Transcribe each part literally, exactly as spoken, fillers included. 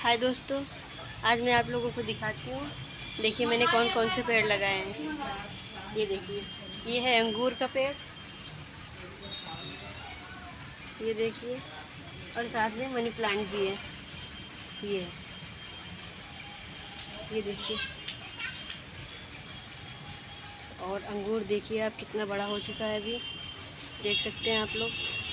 हाय दोस्तों, आज मैं आप लोगों को दिखाती हूँ। देखिए मैंने कौन कौन से पेड़ लगाए हैं। ये देखिए, ये है अंगूर का पेड़, ये देखिए, और साथ में मनी प्लांट भी है। ये ये देखिए, और अंगूर देखिए आप कितना बड़ा हो चुका है, अभी देख सकते हैं आप लोग।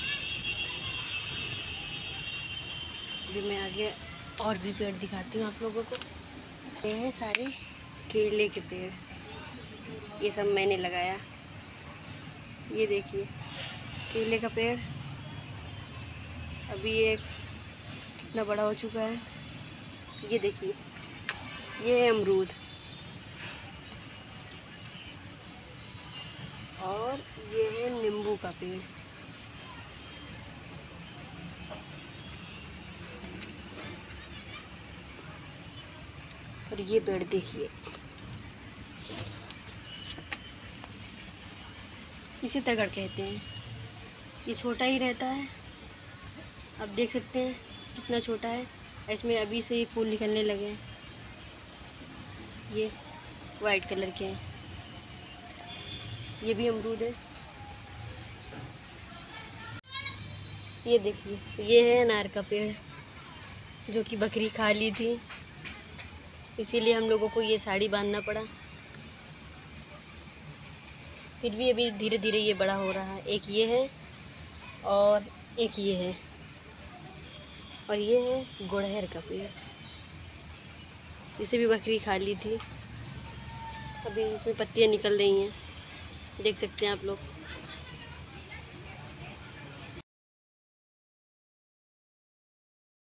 अभी मैं आगे और भी पेड़ दिखाती हूँ आप लोगों को। ये हैं सारे केले के पेड़, ये सब मैंने लगाया। ये देखिए केले का पेड़, अभी ये कितना बड़ा हो चुका है। ये देखिए, ये है अमरूद, और ये है नींबू का पेड़। और ये पेड़ देखिए, इसे तगड़ कहते हैं। ये छोटा ही रहता है, आप देख सकते हैं कितना छोटा है। इसमें अभी से ही फूल निकलने लगे हैं। ये वाइट कलर के हैं। ये भी अमरूद है। ये देखिए, ये है अनार का पेड़, जो कि बकरी खा ली थी, इसीलिए हम लोगों को ये साड़ी बांधना पड़ा। फिर भी अभी धीरे धीरे ये बड़ा हो रहा है। एक ये है और एक ये है, और ये है गुड़हल का पेड़, जिसे भी बकरी खा ली थी। अभी इसमें पत्तियां निकल रही हैं, देख सकते हैं आप लोग।